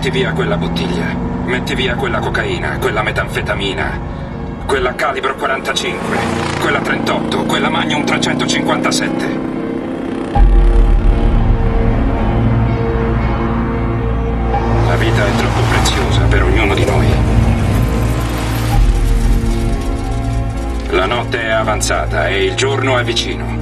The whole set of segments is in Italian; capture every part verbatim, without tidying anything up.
Metti via quella bottiglia. Metti via quella cocaina, quella metanfetamina, quella calibro quarantacinque, quella trentotto, quella Magnum trecentocinquantasette. La vita è troppo preziosa per ognuno di noi. La notte è avanzata e il giorno è vicino.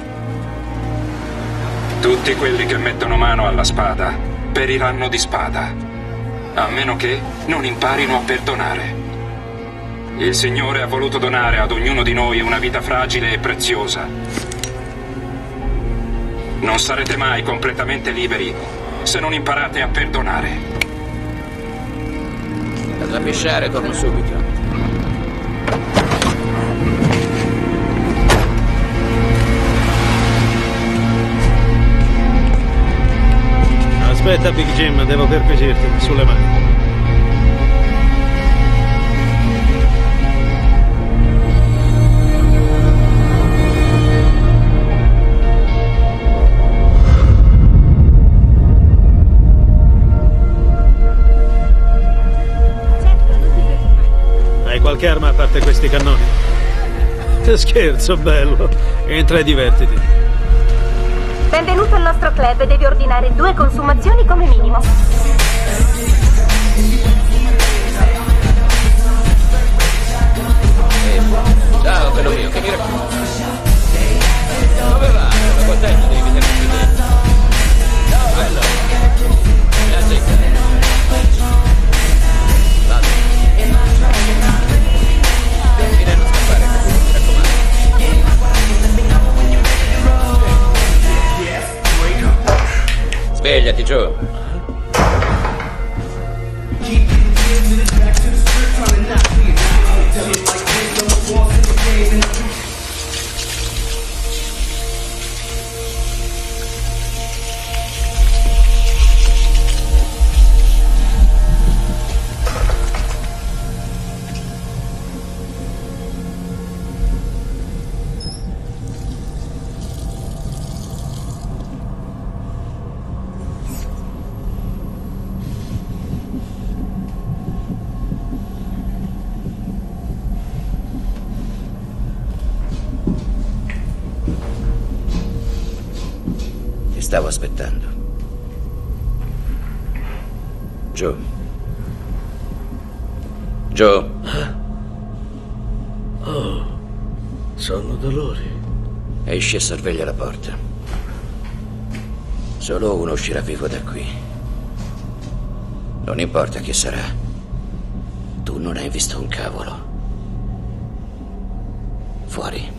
Tutti quelli che mettono mano alla spada periranno di spada, a meno che non imparino a perdonare. Il Signore ha voluto donare ad ognuno di noi una vita fragile e preziosa. Non sarete mai completamente liberi se non imparate a perdonare. Vado a pisciare, torno subito. Aspetta, Big Jim, devo perquisirti sulle mani. Hai qualche arma a parte questi cannoni? Scherzo, bello. Entra e divertiti. Benvenuto al nostro club, devi ordinare due consumazioni come minimo. Eh, ciao, bello mio, che mi racconti? Dove va? Sono contento di rivederti dentro. Ciao, bello. Grazie. Vado. Fine a non scappare, mi raccomando. Svegliati, Joe. Stavo aspettando. Joe. Joe. Oh, sono dolori. Esci e sorveglia la porta. Solo uno uscirà vivo da qui. Non importa chi sarà. Tu non hai visto un cavolo. Fuori.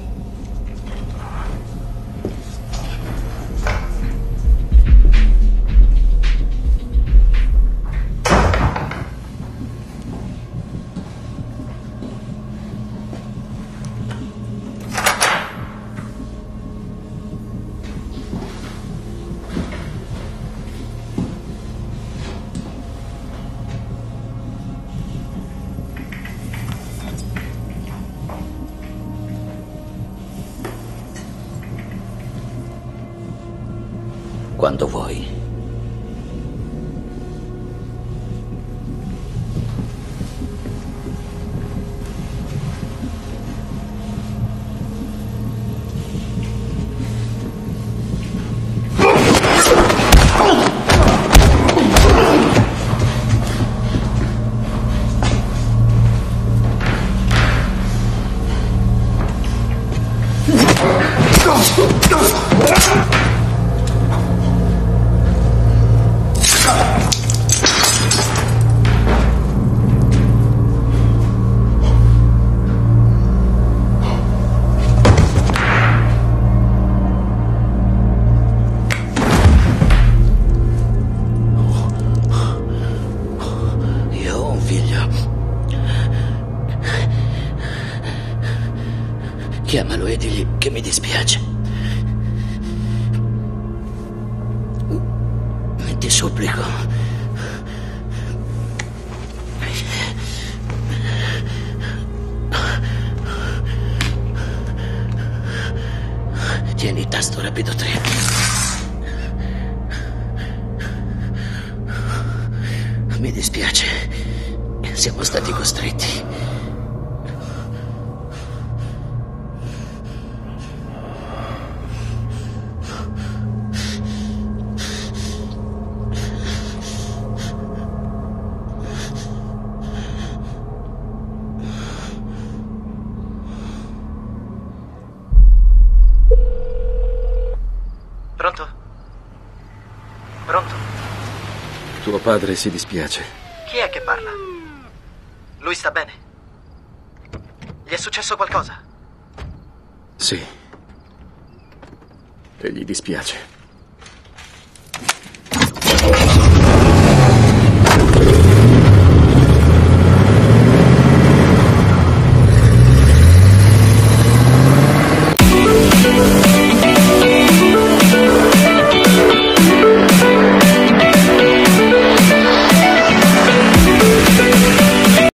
Quando vuoi. Chiamalo e digli che mi dispiace. Ti supplico. Tieni il tasto rapido tre. Mi dispiace. Siamo stati costretti. Pronto? Pronto? Tuo padre si dispiace. Chi è che parla? Lui sta bene? Gli è successo qualcosa? Sì. E gli dispiace.